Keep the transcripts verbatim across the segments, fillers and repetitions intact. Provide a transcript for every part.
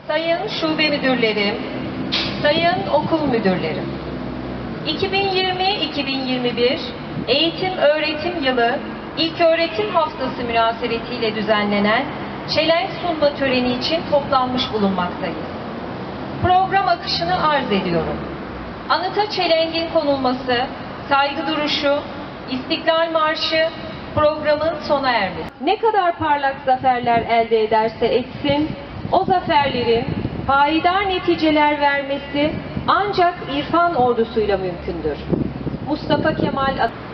Sayın şube müdürlerim, sayın okul müdürlerim, iki bin yirmi iki bin yirmi bir eğitim öğretim yılı İlköğretim Haftası münasebetiyle düzenlenen çelenk sunma töreni için toplanmış bulunmaktayız. Program akışını arz ediyorum. Anıta çelengin konulması, saygı duruşu, İstiklal Marşı, programın sona ermesi. Ne kadar parlak zaferler elde ederse etsin, o zaferlerin payidar neticeler vermesi ancak irfan ordusuyla mümkündür. Mustafa Kemal Atatürk.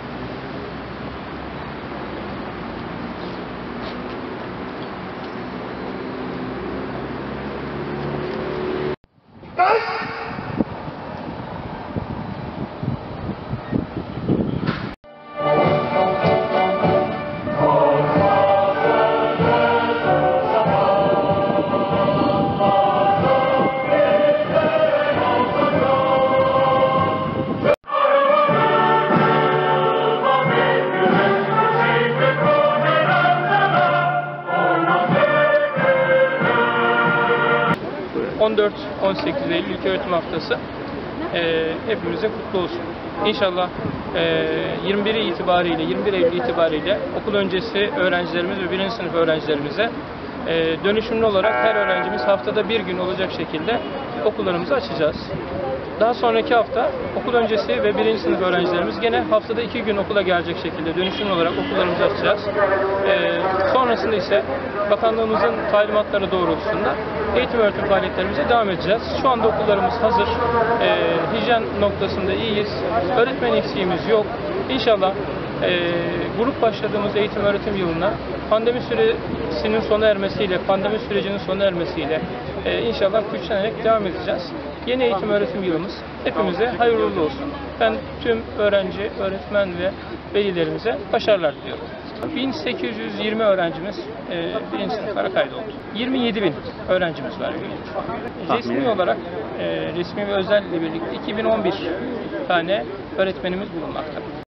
on dört on sekiz Eylül İlköğretim Haftası e, hepimize kutlu olsun. İnşallah e, yirmi biri itibariyle, yirmi bir Eylül itibariyle okul öncesi öğrencilerimiz ve birinci sınıf öğrencilerimize e, dönüşümlü olarak her öğrencimiz haftada bir gün olacak şekilde okullarımızı açacağız. Daha sonraki hafta okul öncesi ve birinci sınıf öğrencilerimiz gene haftada iki gün okula gelecek şekilde dönüşümlü olarak okullarımızı açacağız. Ee, sonrasında ise bakanlığımızın talimatları doğrultusunda eğitim öğretim faaliyetlerimize devam edeceğiz. Şu anda okullarımız hazır. Ee, hijyen noktasında iyiyiz. Öğretmen eksiğimiz yok. İnşallah e, grup başladığımız eğitim öğretim yılına pandemi süresinin sona ermesiyle, pandemi sürecinin sona ermesiyle e, inşallah güçlenerek devam edeceğiz. Yeni eğitim öğretim yılımız hepimize hayırlı uğurlu olsun. Ben tüm öğrenci, öğretmen ve velilerimize başarılar diliyorum. bin sekiz yüz yirmi öğrencimiz e, birinci sınıflara kaydoldu. yirmi yedi bin öğrencimiz var. Resmi olarak, e, resmi ve özel ile birlikte iki bin on bir tane öğretmenimiz bulunmakta.